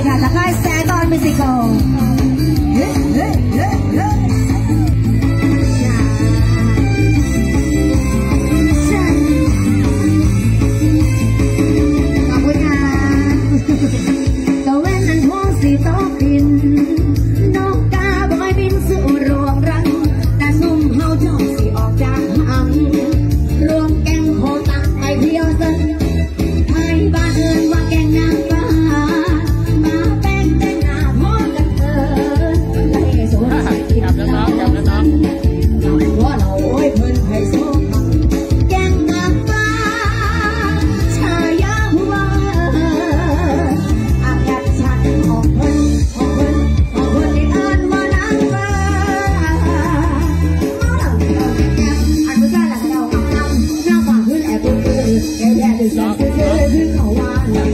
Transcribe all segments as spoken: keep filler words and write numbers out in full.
ค่ะจากค่ายแซกอนมิวสิคอลขอบคุณค่ะก็เว้นนั้นหัวสีโตกินนกกาบอยบินสู่รวงรังแต่ซุ่มเฮาจอดสีออกจากหังรวมแกงโคตักไปเที่ยวซึนไทยบ้านเอิญว่าแกงนางฟ้ามาแป้งแต่งหน้าพอกันเถิดไล่สวนใส่กินน้ำน้ำน้ำว่าเราโอ้ยเพิ่นให้โซ่แกงนางฟ้าชายาหัวอากัดชัดของเพิ่นของเพิ่นของเพิ่นที่เอิญว่านางฟ้าอันผู้ชายหลังเราคำคำหน้าฝ่าขึ้นแอบปืนปืนแกแย่ดึงซื้อซื้อขึ้นเขาว่าอัน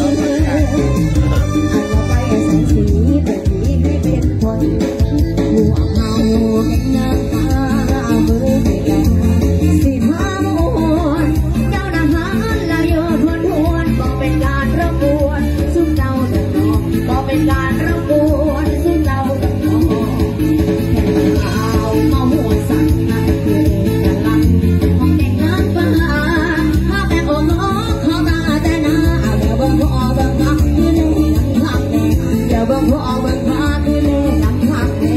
เราไปแสงสีเป็นผีให้เป็นคนหัวเฮาแกงนางฟ้ามือเดียวสีผ้ามวนเจ้านาหารลายโยทวนทวนบอกเป็นการรบกวนซึ่งเจ้าเดินนองบอกเป็นการรบกวนซึ่งเจ้าเดินนองแค่เอามาหัวสั่นนั่นคือเอกลักษณ์ของแกงนางฟ้ามาแต่โอ้โหขอตาแต่หน้าเดี๋ยวเบิ่งพอเบิ่งพักคือในน้ำพักแน่เดี๋ยวเบิ่งพอเบิ่งพักคือในน้ำพักแน่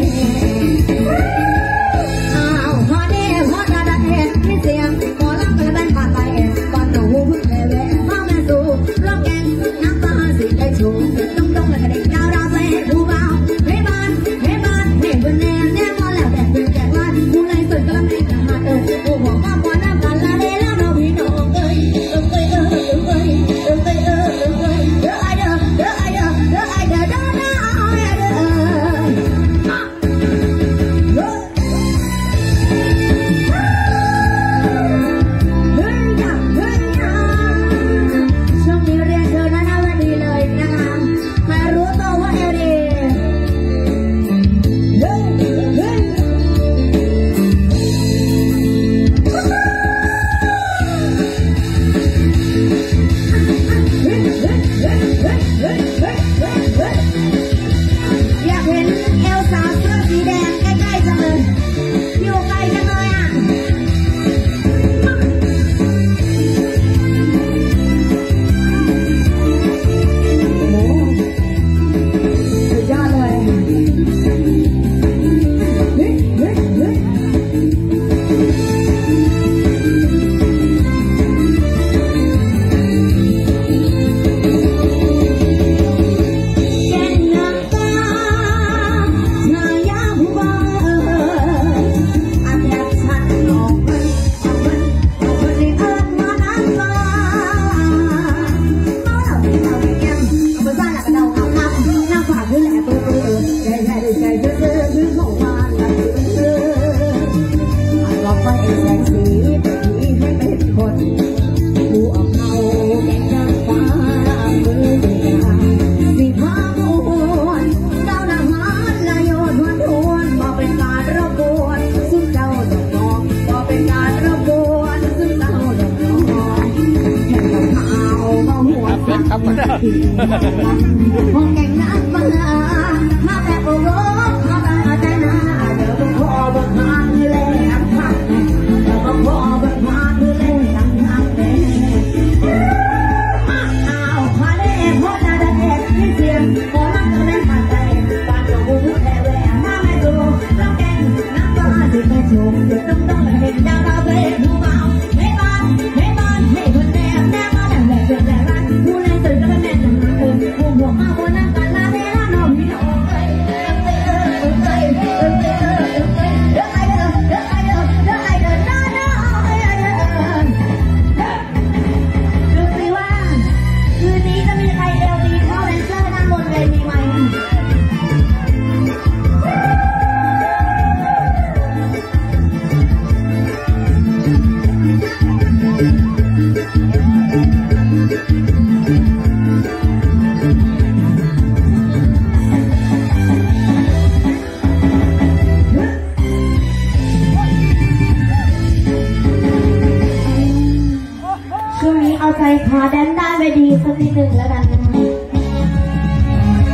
อ้าวพอเด้พอตาดันเห็นมีเสียงพอรับกระแบนผ่านไปก่อนหนูพึ่งเลยแหวะมาแม่สู่ร้องแกงน้ำฟ้าสิได้ชูต้องต้องและกระเด็นดาวดาวไปผู้เบาเฮ้บ้านเฮ้บ้านเฮ้บนแนวแนวมาแล้วแต่เป็นแจกลานผู้ไรสุดก็ไม่กระหัดเออผู้หัวมาปอนน้ำกันละเดแล้วเราพี่น้องเอ้ยเอ้ยเอ้ยเอ้ยเอ้ยเอ้ยเอ้ยเอ้ยเด้อไอเด้อเด้อไอเด้อเด้อไอเด้อเด้อเด้อไอเด้อเฮ้ยจับเฮ้ยจับช่วงนี้เรียนเธอหน้าหน้าวันดีเลยนะคะใครรู้ตัวว่าเอเรียเฮ้ยเฮ้ยอยากเห็นเอลซ่าเสื้อสีแดงใกล้ๆจังเลยอยู่ไกลจังเลยอ่ะโอ้โหสุดยอดเลยเฮ้ยเฮ้ยเฮ้ยแกงนางฟ้าชายาผู้เบาอันดับชั้นออกเพิ่นออกเพิ่นออกเพิ่นที่เอิ้นว่านางฟ้าเอาแล้วเอาไปแก้มเอาไปบ้านแล้วก็เดาเอาน้ำน้ำฝาขึ้นแหละเปื้อนๆใจแท้ใจเสื้อๆขึ้นของวานละเสื้ออันเราไปแสงสีเป็นผีให้เป็นคนผู้เอาเฮาแกงนางฟ้ามือเดียวสีผ้ามวนเจ้านาหารลายโยทวนทวนบอกเป็นการรบกวนซึ่งเจ้าดอกนองบอกเป็นการรบกวนซึ่งเจ้าดอกนองแค่เราเอามาหัวสั่นของแกงนางฟ้ามาแต่โอ้โหขอตาแต่หน้าเดี๋ยวต้องขอเบิ่งหาคือแลน้ำพักแน่เดี๋ยวต้องขอเบิ่งหาคือแลน้ำพักแน่อ้าวพอเด้พอตาดันเห็นมีเสียงพอรับกระแบนผ่านไปบ้านหนูพึ่งแลแหวะมาแม่สู่ร้องแกงน้ำฟ้าสิได้ชูต้องต้องและกระเด็นดาวดาวไปผู้เบาเฮ้บ้านเฮ้บ้านเฮ้บนแนวแนวมาแล้วแต่เป็นแจกลานผู้ไรสุดก็ไม่แม่นหาเออผู้หัวมาบนน้ำกันละเดแล้วน้องพี่น้องเอ้ยเอ้ยเอ้ยเอ้ยเอ้ยเอ้ยเอ้ยเอ้ยเด้อไอเด้อเด้อไอเด้อเด้อไอเด้อเด้อเด้อไอเด้อดูสิว่าคืนนี้จะมีใครเอลดีเข้าแดนเซอร์ด้านบนเวทีไหมช่วงนี้เอาใจคอแดนได้ไปดีสักนิดหนึ่งแล้วกันนะคะ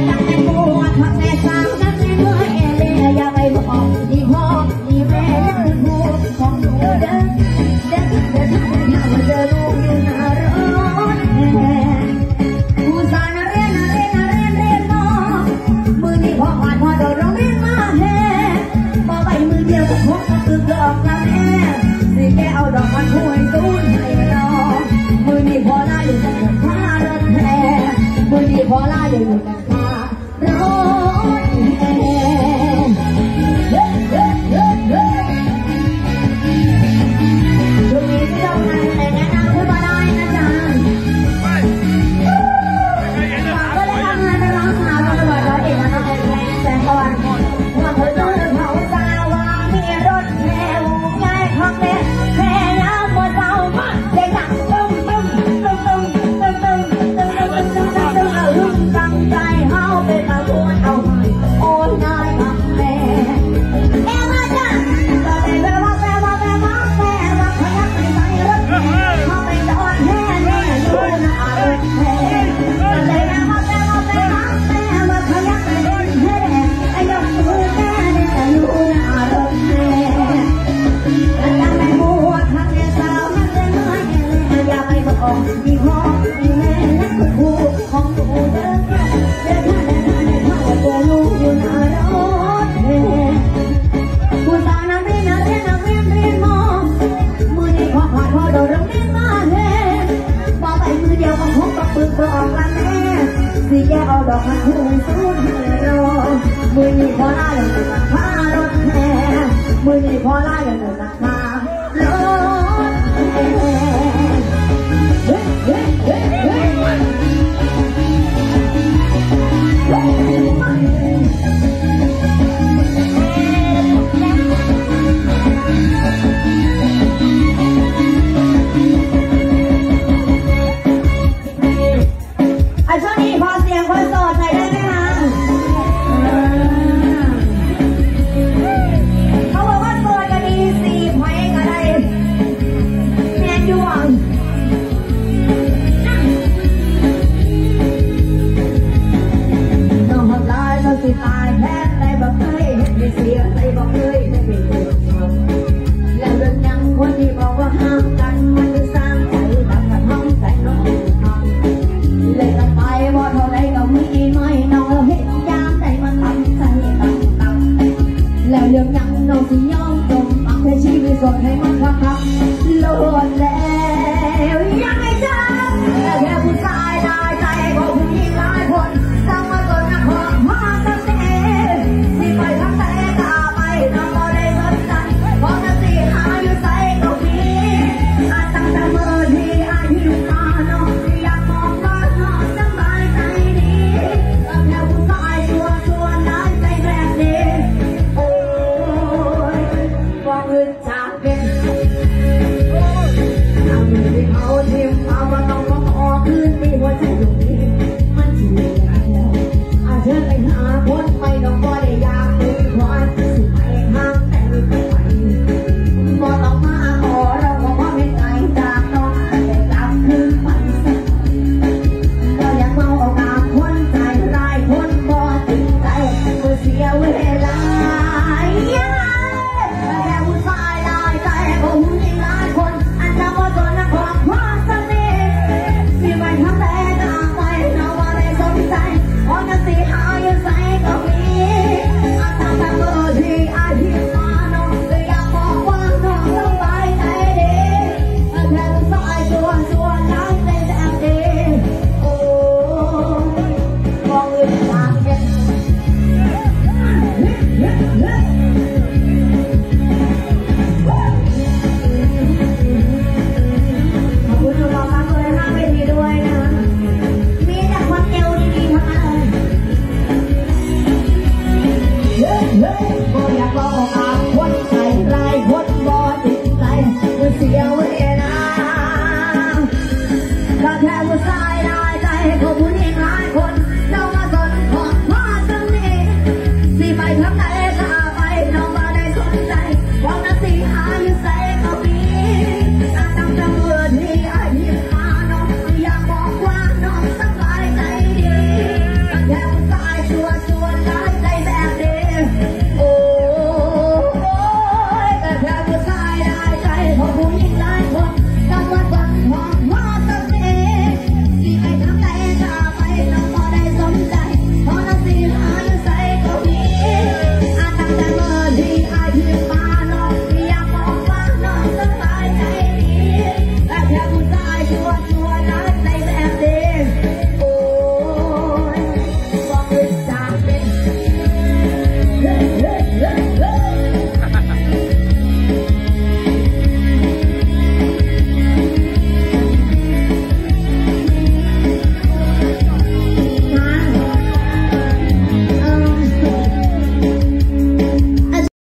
ตั้งแต่ปวดพักแต่สาวนั้นไม่เมื่อยเอเล่อย่าไปบอกที่พ่อที่แม่นั่นคือผู้ของหนูเดินเดินเดินเดินเดินลูกอยู่หน้ารถแห่ผู้สาวน่ะเรียนน่ะเรียนน่ะเรียนเรียนมอมือนี้พออ่อนพอโดดร้องเรียนมาแห่มาใบมือเดียวก็พกก็คือดอกละแม่สิแกเอาดอกมันห่วยตู้ให้รอมือนี้พอได้อยู่กันข้ารถแห่มือนี้พอได้อยู่กันข้ารถแห่ช่วงนี้เจ้านายแนะนำขึ้นมาได้นะจ๊ะก็เลยทำงานในร้านค้าจังหวัดร้อยเอ็ดนะคะแสงตะวันว่าเธอเจอเขาสาวว่ามีรถแห่ง่ายคักแน่แห่ยาวกว่าเจ้ามาเด็กดังตึ้มตึ้มตึ้มตึ้มตึ้มตึ้มตึ้มตึ้มตึ้มตึ้มตึ้มเอาลุ่มตั้งใจเฮาเป็นมาบวนเอาโอนง่ายคักแน่แม่มาจ้ะก็ได้แปลว่าแปลว่าแปลว่าแปลว่าพยักไปใส่รถแห่เขาไปจอดแห่แห่อยู่หน้ารถแห่ก็ได้แปลว่าแปลว่าแปลว่าแปลว่าพยักไปรถแห่ไอ้ยกมือแม่เนี่ยอยู่หน้ารถแห่ตั้งแต่ปวดพักแต่สาวนั้นเลยเมื่อยอย่าไปบอกที่พ่อที่แม่นั่นคือผู้ของหนูเดินเดินท่าเดินท่าเดินท่าเดินลูกอยู่หน้ารถแห่ผู้สาวนั้นเรียนเรียนเรียนเรียนมอมือนี้พอผ่านพอโดดโรงเรียนมาแห่พอไปมือเดียวก็พกกับปืนก็ออกละแม่สิแกเอาดอกมาทุ่งสูดให้รอมือนี้พอได้เลยกับข้ารถแห่มือนี้พอได้เลยกับข้า